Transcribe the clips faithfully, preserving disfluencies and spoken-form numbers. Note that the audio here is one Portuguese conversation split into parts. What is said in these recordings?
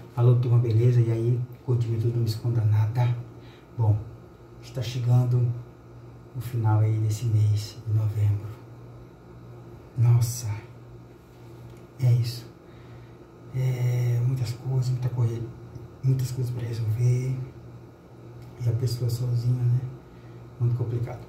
Falou turma, beleza? E aí, continue tudo, não me esconda nada. Bom, está chegando o final aí desse mês de novembro. Nossa, é isso. É, muitas coisas, muita correria, muitas coisas para resolver. E a pessoa sozinha, né? Muito complicado.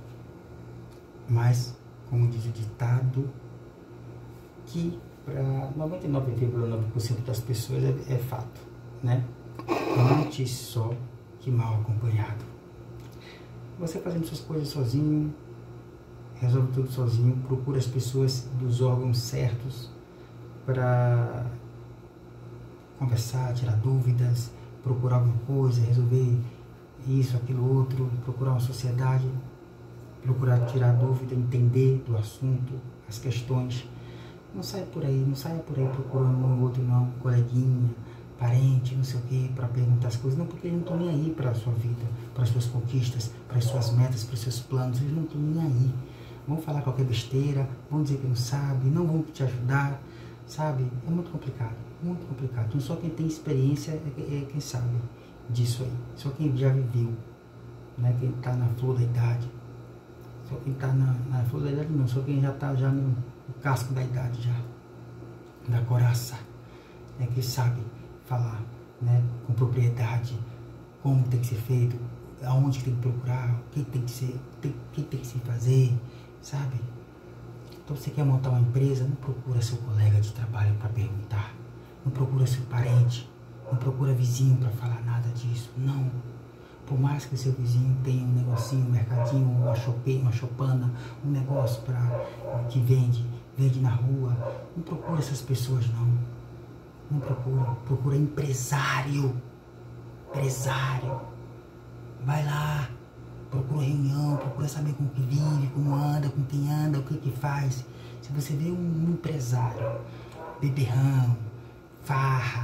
Mas, como diz o ditado, que para noventa e nove vírgula nove por cento das pessoas é, é fato, né? Antes só que mal acompanhado. Você fazendo suas coisas sozinho, resolve tudo sozinho, procura as pessoas dos órgãos certos para conversar, tirar dúvidas, procurar alguma coisa, resolver isso, aquilo, outro, procurar uma sociedade, procurar tirar dúvida, entender do assunto, as questões. Não saia por aí, não saia por aí procurando um outro não, coleguinha, parente, não sei o que, para perguntar as coisas. Não, porque eles não estão nem aí para a sua vida, para as suas conquistas, para as suas metas, para os seus planos. Eles não estão nem aí. Vão falar qualquer besteira, vão dizer que não sabe, não vão te ajudar, sabe? É muito complicado, muito complicado. Então só quem tem experiência é, é quem sabe disso aí. Só quem já viveu, né? Quem está na flor da idade. Só quem está na, na flor da idade não, só quem já está já no, no casco da idade já, da coraça, é que sabe falar, né, com propriedade, como tem que ser feito, aonde tem que procurar, o que tem que ser, o que tem que se fazer, sabe? Então você quer montar uma empresa, não procura seu colega de trabalho para perguntar, não procura seu parente, não procura vizinho para falar nada disso, não. Por mais que o seu vizinho tenha um negocinho, um mercadinho, uma chopeira, uma chopana, um negócio pra, que vende, vende na rua, não procura essas pessoas não. Não procura, procura empresário. Empresário. Vai lá, procura reunião, procura saber com que vive, como anda, com quem anda, o que que faz. Se você vê um empresário, beberrão, farra,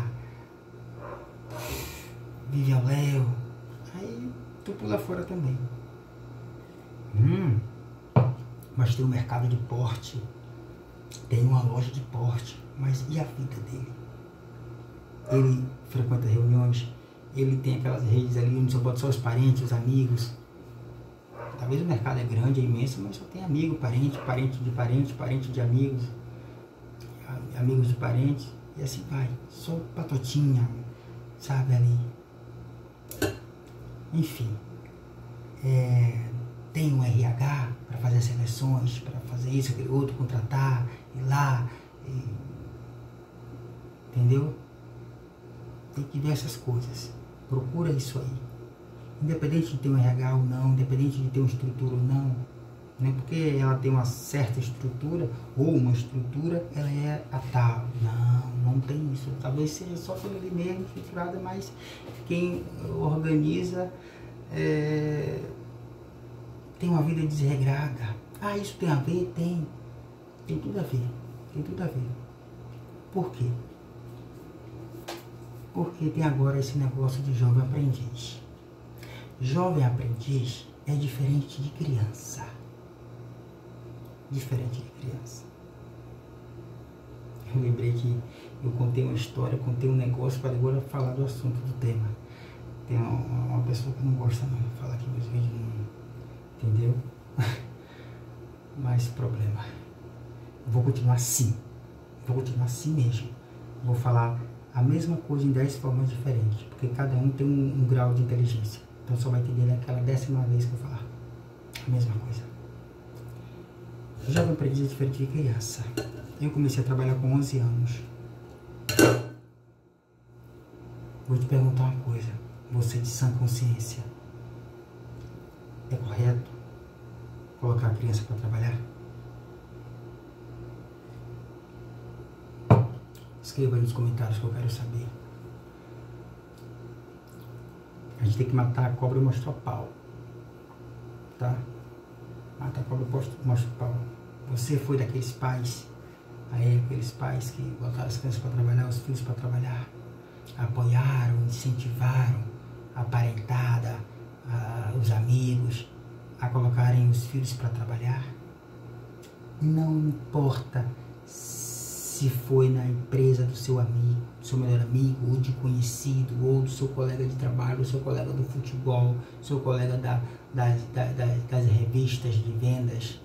vive ao léu, aí tu pula fora também. Hum, mas tem um mercado de porte, tem uma loja de porte, mas e a vida dele? Ele frequenta reuniões, ele tem aquelas redes ali onde só bota só os parentes, os amigos. Talvez o mercado é grande, é imenso, mas só tem amigo, parente, parente de parente, parente de amigos, amigos de parentes, e assim vai. Só patotinha, sabe, ali. Enfim, é, tem um R H para fazer as seleções, para fazer isso, aquele outro, contratar, ir lá, e, entendeu? Tem que ver essas coisas, procura isso aí, independente de ter um R H ou não, independente de ter uma estrutura ou não, não é porque ela tem uma certa estrutura, ou uma estrutura, ela é a tal, não, não tem isso, talvez seja só pelo ali mesmo, estruturada, mas quem organiza é, tem uma vida desregrada. Ah, isso tem a ver? Tem, tem tudo a ver, tem tudo a ver. Por quê? Porque tem agora esse negócio de jovem aprendiz. Jovem aprendiz é diferente de criança. Diferente de criança. Eu lembrei que eu contei uma história, contei um negócio para agora falar do assunto, do tema. Tem uma, uma pessoa que não gosta não, fala que meus vídeos não, entendeu? Mas problema. Vou continuar assim. Vou continuar assim mesmo. Vou falar a mesma coisa em dez formas diferentes, porque cada um tem um, um grau de inteligência. Então só vai entender naquela décima vez que eu falar a mesma coisa. Jovem aprendiz é diferente de criança. Eu comecei a trabalhar com onze anos. Vou te perguntar uma coisa, você de sã consciência, é correto colocar a criança para trabalhar? Escreva aí nos comentários que eu quero saber. A gente tem que matar a cobra e mostrar o pau, tá? Matar a cobra e mostrar o pau. Você foi daqueles pais, aí aqueles pais que botaram as crianças para trabalhar, os filhos para trabalhar, apoiaram, incentivaram a parentada, a, os amigos a colocarem os filhos para trabalhar? Não importa se foi na empresa do seu amigo, do seu melhor amigo, ou de conhecido, ou do seu colega de trabalho, do seu colega do futebol, do seu colega da, das, das, das revistas de vendas.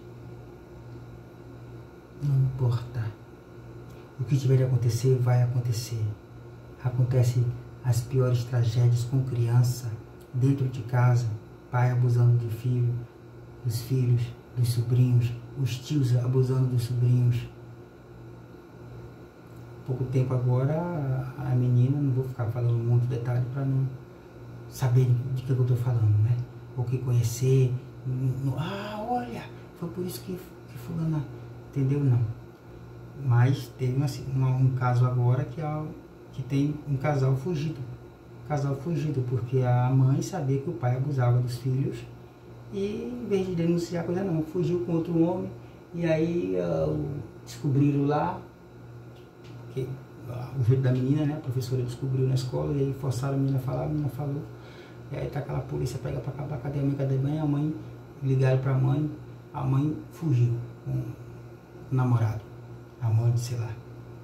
Não importa. O que tiver de acontecer, vai acontecer. Acontece as piores tragédias com criança, dentro de casa, pai abusando de filho, dos filhos, dos sobrinhos, os tios abusando dos sobrinhos. Pouco tempo agora, a menina, não vou ficar falando muito detalhe para não saber de que eu estou falando, né? Ou que conhecer, no, ah, olha, foi por isso que, que fulana, entendeu? Não. Mas teve uma, uma, um caso agora que, a, que tem um casal fugido. Casal fugido, porque a mãe sabia que o pai abusava dos filhos e, em vez de denunciar a coisa, não, fugiu com outro homem. E aí uh, descobriram lá, que, uh, o jeito da menina, né, a professora descobriu na escola, e aí forçaram a menina a falar, a menina falou. E aí tá aquela polícia, pega pra acabar, cadê a mãe, cadê a mãe? A mãe, ligaram pra mãe, a mãe fugiu com o namorado, amante, sei lá.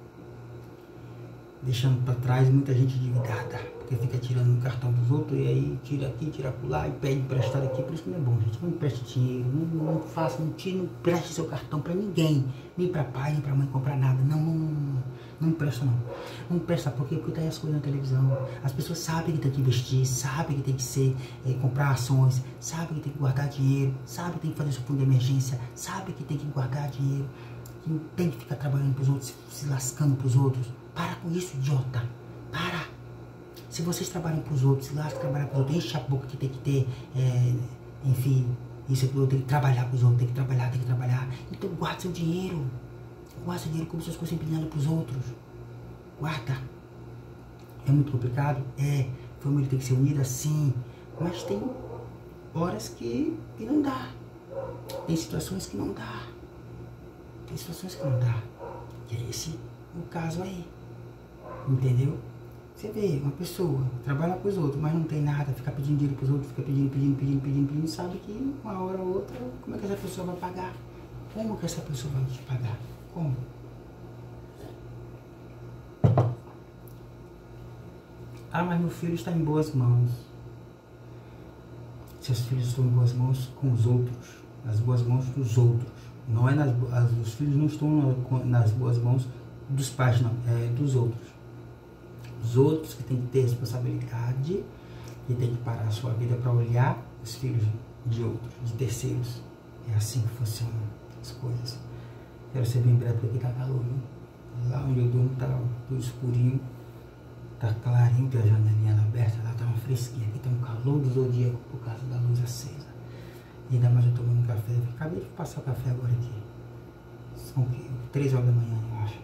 Deixando para trás muita gente endividada, porque fica tirando no cartão dos outros, e aí tira aqui, tira lá e pede emprestado aqui. Por isso que não é bom, gente. Não empreste dinheiro, não, não faça, não tire, não empreste seu cartão para ninguém, nem para pai, nem para mãe comprar nada. Não, não, não, não, não empresta não. Não empresta por quê? Porque tá aí as coisas na televisão. As pessoas sabem que tem que investir, sabem que tem que ser, é, comprar ações, sabem que tem que guardar dinheiro, sabem que tem que fazer seu fundo de emergência, sabem que tem que guardar dinheiro, que não tem que ficar trabalhando para os outros, se lascando para os outros. Para com isso, idiota. Para. Se vocês trabalham para os outros, se lá trabalhar para os outros, enche a boca que tem que ter, é, enfim, isso aqui, tem que trabalhar para os outros, tem que trabalhar, tem que trabalhar. Então guarda seu dinheiro. Guarda seu dinheiro como se as coisas empilhando para os outros. Guarda. É muito complicado? É. A família tem que ser unida? Sim. Mas tem horas que, que não dá. Tem situações que não dá. Tem situações que não dá. E é esse o caso aí. Entendeu? Você vê uma pessoa trabalha com os outros, mas não tem nada, fica pedindo dinheiro para os outros, fica pedindo, pedindo, pedindo, pedindo, pedindo, sabe que uma hora ou outra, como é que essa pessoa vai pagar? Como que essa pessoa vai te pagar? Como? Ah, mas meu filho está em boas mãos. Seus filhos estão em boas mãos com os outros, nas boas mãos dos outros. Não é nas, as, os filhos não estão nas boas mãos dos pais, não, é dos outros. Os outros que tem que ter responsabilidade e tem que parar a sua vida para olhar os filhos de outros, de terceiros. É assim que funcionam as coisas. Quero ser bem breve porque tá calor, viu? Lá onde eu durmo tá tudo escurinho, tá clarinho, tem a janelinha aberta, lá tá uma fresquinha, aqui tá um calor do zodíaco por causa da luz acesa. E ainda mais eu tomando café, acabei de passar o café agora aqui. São três horas da manhã, eu acho.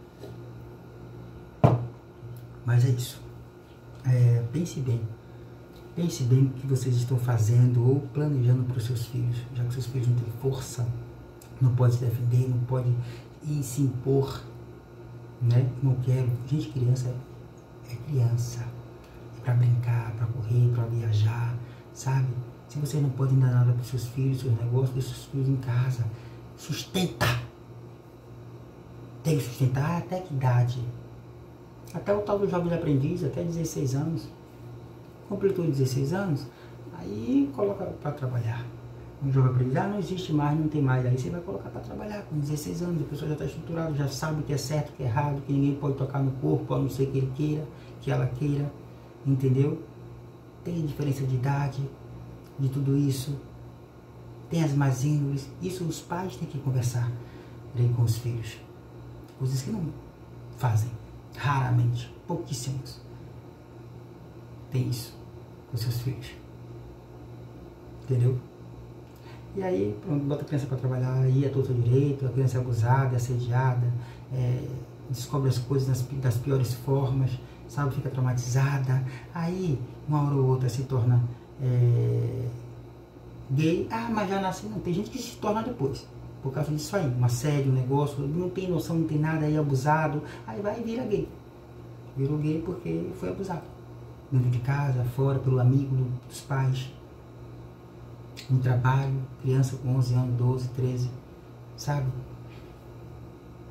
Mas é isso. É, pense bem. Pense bem o que vocês estão fazendo ou planejando para os seus filhos. Já que seus filhos não têm força, não podem se defender, não podem ir se impor, né? Não quero. Gente, criança é criança. É para brincar, para correr, para viajar, sabe? Se vocês não podem dar nada para os seus filhos, seus negócios, deixa seus filhos em casa. Sustenta. Tem que sustentar até que idade? Até o tal do jovem aprendiz, até dezesseis anos. Completou dezesseis anos, aí coloca para trabalhar. Um jovem aprendiz, ah, não existe mais, não tem mais. Aí você vai colocar para trabalhar com dezesseis anos, a pessoa já está estruturada, já sabe o que é certo, o que é errado, que ninguém pode tocar no corpo, a não ser que ele queira, que ela queira, entendeu? Tem diferença de idade, de tudo isso. Tem as más índoles, isso os pais têm que conversar com os filhos. Coisas que não fazem. Raramente, pouquíssimos. Tem isso com seus filhos. Entendeu? E aí, pronto, bota a criança para trabalhar, aí é todo direito, a criança é abusada, é assediada, é, descobre as coisas das, das piores formas, sabe, fica traumatizada. Aí, uma hora ou outra se torna é, gay. Ah, mas já nasceu. Não, tem gente que se torna depois. Por causa disso aí, uma série, um negócio, não tem noção, não tem nada, aí é abusado, aí vai e vira gay. Virou gay porque foi abusado. Dentro de casa, fora, pelo amigo do, dos pais. No trabalho, criança com onze anos, doze, treze, sabe?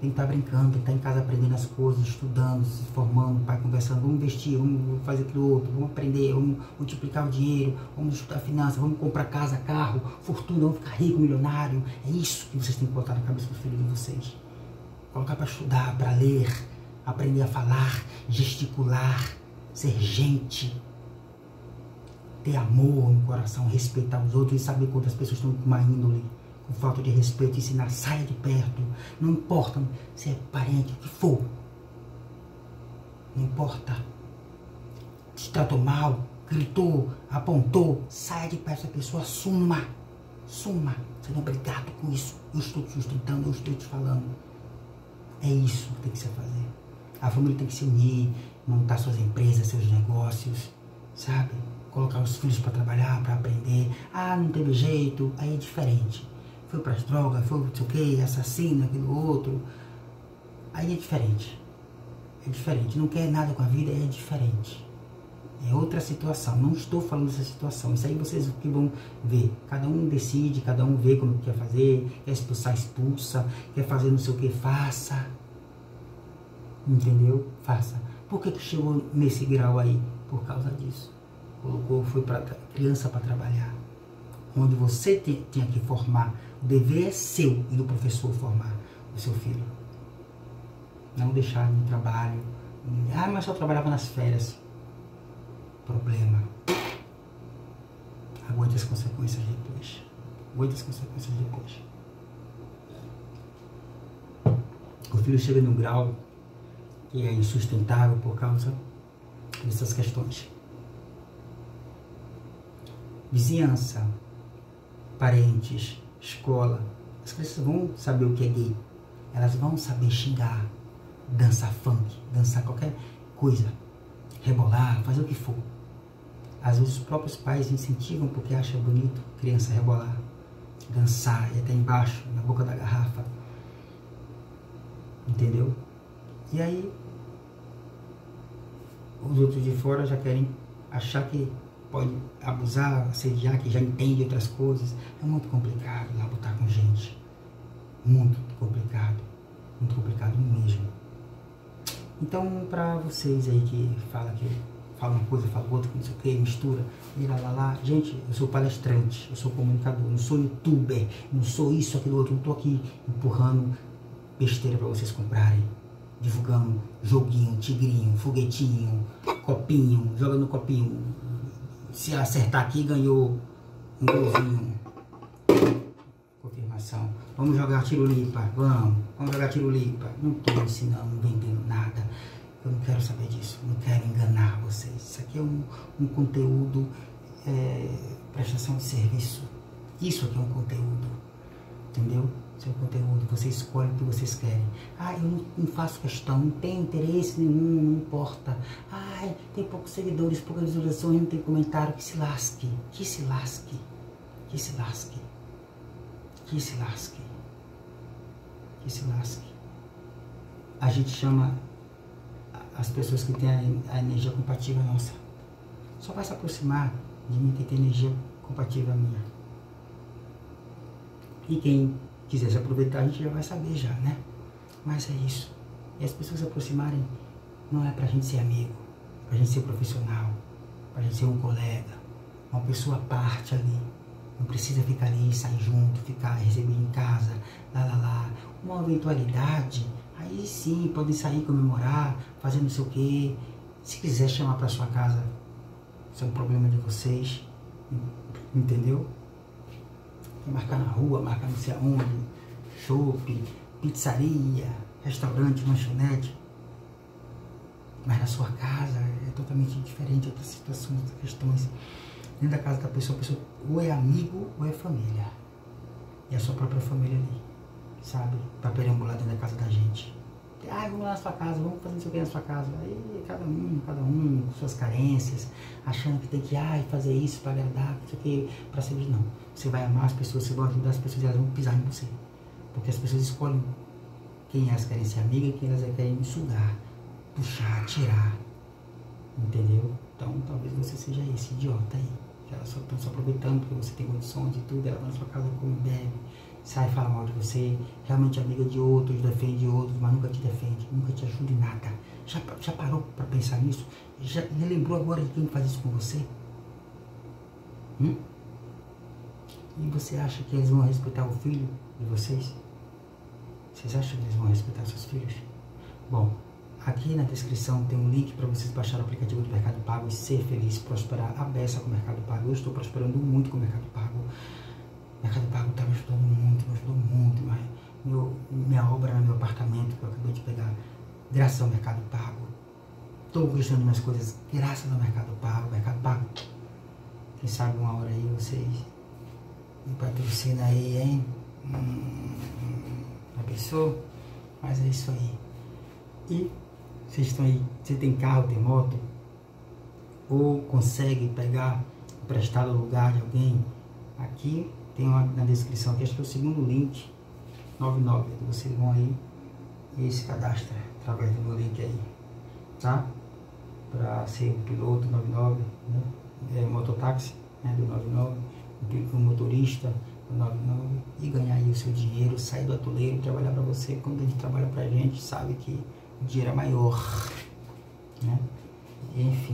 Tem que estar brincando, tem que estar em casa aprendendo as coisas, estudando, se formando, o pai conversando, vamos investir, vamos fazer aquilo outro, vamos aprender, vamos multiplicar o dinheiro, vamos estudar finanças, vamos comprar casa, carro, fortuna, vamos ficar rico, milionário. É isso que vocês têm que botar na cabeça dos filhos de vocês. Colocar para estudar, para ler, aprender a falar, gesticular, ser gente, ter amor no coração, respeitar os outros e saber quantas pessoas estão com má índole, com falta de respeito, ensinar, saia de perto, não importa se é parente, o que for, não importa, te tratou mal, gritou, apontou, saia de perto dessa pessoa, suma, suma, você não é obrigado com isso, eu estou te sustentando, eu estou te falando, é isso que tem que se fazer, a família tem que se unir, montar suas empresas, seus negócios, sabe, colocar os filhos para trabalhar, para aprender, ah, não teve jeito, aí é diferente, foi para as drogas, foi não sei o que, assassino, aquilo outro, aí é diferente, é diferente, não quer nada com a vida, é diferente, é outra situação, não estou falando dessa situação, isso aí vocês que vão ver, cada um decide, cada um vê como quer fazer, quer expulsar, expulsa, quer fazer não sei o que, faça, entendeu? Faça. Por que que chegou nesse grau aí? Por causa disso, colocou, foi para criança para trabalhar, onde você te, tinha que formar, o dever é seu e do professor formar o seu filho. Não deixar no trabalho. Ah, mas só trabalhava nas férias. Problema. Aguente as consequências depois. Aguente as consequências depois. O filho chega num grau que é insustentável por causa dessas questões. Vizinhança, parentes, escola, as crianças vão saber o que é gay, elas vão saber xingar, dançar funk, dançar qualquer coisa, rebolar, fazer o que for. Às vezes os próprios pais incentivam porque acham bonito criança rebolar, dançar e até embaixo, na boca da garrafa, entendeu? E aí os outros de fora já querem achar que pode abusar, assediar, que já entende outras coisas. É muito complicado lá botar com gente. Muito complicado. Muito complicado mesmo. Então, para vocês aí que falam que fala uma coisa, fala outra, não sei o que, mistura, e lá, lá, lá. Gente, eu sou palestrante, eu sou comunicador, não sou youtuber, não sou isso, aquilo outro, não tô aqui empurrando besteira para vocês comprarem. Divulgando joguinho, tigrinho, foguetinho, copinho, jogando copinho. Se acertar aqui, ganhou um golzinho. Confirmação. Vamos jogar tiro-lipa, vamos. Vamos jogar tiro-lipa. Não estou ensinando, não vendendo nada. Eu não quero saber disso. Não quero enganar vocês. Isso aqui é um, um conteúdo, é, prestação de serviço. Isso aqui é um conteúdo. Entendeu? Seu conteúdo, você escolhe o que vocês querem. Ah, eu não, não faço questão, não tenho interesse nenhum, não importa. Ai, tem poucos seguidores, poucas visualizações, não tem comentário. Que se lasque, que se lasque, que se lasque, que se lasque, que se lasque. A gente chama as pessoas que têm a, a energia compatível nossa. Só vai se aproximar de mim que tem energia compatível a minha. E quem quiser se aproveitar, a gente já vai saber já, né? Mas é isso. E as pessoas se aproximarem não é pra gente ser amigo, pra gente ser profissional, pra gente ser um colega, uma pessoa à parte ali. Não precisa ficar ali, sair junto, ficar, receber em casa, lá, lá, lá. Uma eventualidade, aí sim, podem sair, comemorar, fazer não sei o quê. Se quiser chamar pra sua casa, isso é um problema de vocês, entendeu? Marcar na rua, marcar não sei aonde, shopping, pizzaria, restaurante, lanchonete. Mas na sua casa é totalmente diferente, outras situações, outras questões. Dentro da casa da pessoa, a pessoa ou é amigo ou é família. E a sua própria família ali, sabe? Para perambular dentro da casa da gente. Ah, vamos lá na sua casa, vamos fazer não sei o que na sua casa. Aí cada um, cada um com suas carências, achando que tem que ah, fazer isso para agradar, não sei o que, para servir. Não. Você vai amar as pessoas, você vai ajudar as pessoas e elas vão pisar em você. Porque as pessoas escolhem quem elas querem ser amiga e quem elas querem sugar, puxar, tirar. Entendeu? Então talvez você seja esse idiota aí. Que elas só estão se aproveitando porque você tem condições de tudo, ela vai na sua casa come, bebe, sai e fala mal de você, realmente é amiga de outros, defende outros, mas nunca te defende, nunca te ajuda em nada. Já, já parou para pensar nisso? Já lembrou agora de quem faz isso com você? Hum? E você acha que eles vão respeitar o filho de vocês? Vocês acham que eles vão respeitar seus filhos? Bom, aqui na descrição tem um link para vocês baixarem o aplicativo do Mercado Pago e ser feliz, prosperar a beça com o Mercado Pago. Eu estou prosperando muito com o Mercado Pago. O Mercado Pago está me ajudando muito, me ajudou muito. Mas meu, minha obra no meu apartamento, que eu acabei de pegar, graças ao Mercado Pago. Estou conquistando minhas coisas graças ao Mercado Pago. Mercado Pago. Quem sabe uma hora aí vocês me patrocinam aí, hein? Hum, já pensou? Mas é isso aí. E vocês estão aí, você tem carro, tem moto, ou consegue pegar emprestado lugar de alguém? Aqui tem uma na descrição, que acho que é o segundo link, noventa e nove, vocês vão aí e se cadastra através do meu link aí, tá? Para ser o piloto noventa e nove, né? É, mototáxi, né, do noventa e nove, o motorista do noventa e nove, e ganhar aí o seu dinheiro, sair do atoleiro, trabalhar para você. Quando a gente trabalha pra gente, sabe que o dinheiro é maior, né? E, enfim,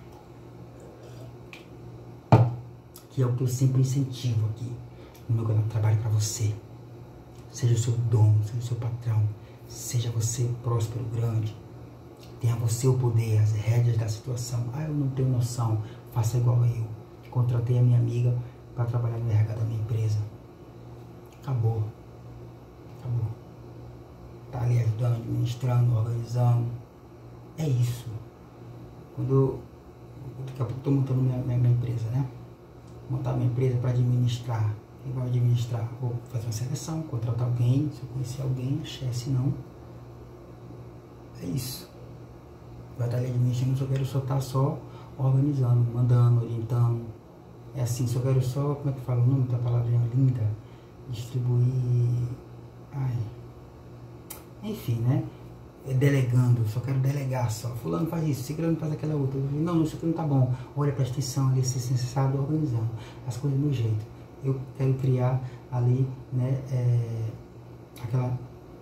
que é o que eu sempre incentivo aqui no meu canal, trabalho para você. Seja o seu dono, seja o seu patrão, seja você próspero, grande. Tenha você o poder, as rédeas da situação. Ah, eu não tenho noção, faça igual a eu. Contratei a minha amiga para trabalhar no R H da minha empresa. Acabou. Acabou. Tá ali ajudando, administrando, organizando. É isso. Quando eu, daqui a pouco estou montando minha, minha, minha empresa, né? Montar minha empresa para administrar. Quem vai administrar? Vou fazer uma seleção, contratar alguém. Se eu conhecer alguém, achei, se não. É isso. Vai estar ali administrando, só quero só estar só organizando, mandando, orientando. É assim, só quero só, como é que fala o nome da palavrinha linda? Distribuir. Ai. Enfim, né? Delegando, só quero delegar só. Fulano faz isso, ciclano faz aquela outra. Não, isso aqui não tá bom. Olha, presta atenção ali, se necessário, organizando as coisas do meu jeito. Eu quero criar ali, né, é, aquela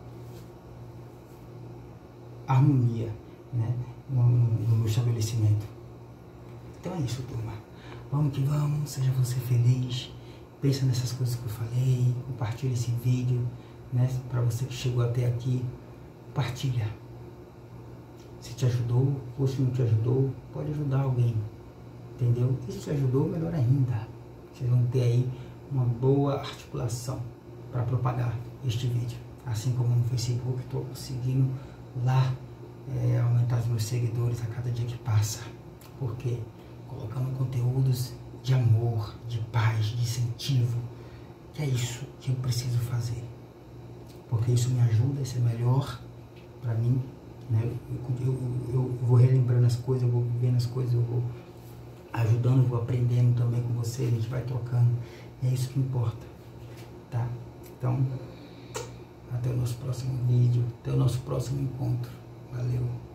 harmonia, né, no, no meu estabelecimento. Então é isso, turma. Vamos que vamos, seja você feliz. Pensa nessas coisas que eu falei. Compartilha esse vídeo, né? Para você que chegou até aqui, compartilha. Se te ajudou ou se não te ajudou, pode ajudar alguém. Entendeu? E se te ajudou, melhor ainda. Vocês vão ter aí uma boa articulação para propagar este vídeo. Assim como no Facebook, estou conseguindo lá é, aumentar os meus seguidores a cada dia que passa. Por quê? Colocando conteúdos de amor, de paz, de incentivo, que é isso que eu preciso fazer, porque isso me ajuda a ser melhor para mim, né? Eu, eu, eu vou relembrando as coisas, eu vou vivendo as coisas, eu vou ajudando, eu vou aprendendo também com você, a gente vai trocando, é isso que importa, tá? Então, até o nosso próximo vídeo, até o nosso próximo encontro, valeu!